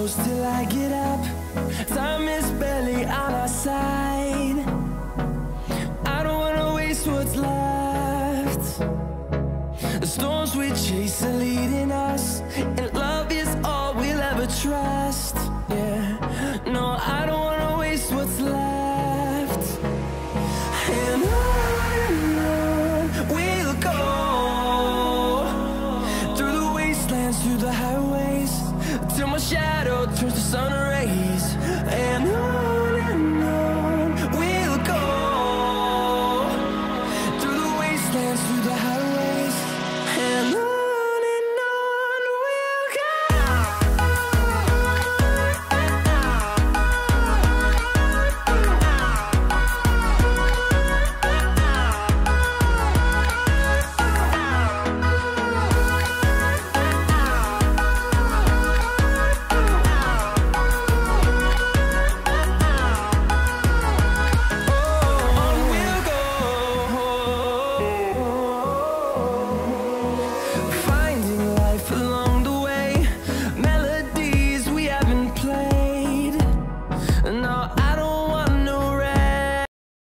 close till I get up. Time is barely on our side. I don't wanna waste what's left. The storms we chase are leading us.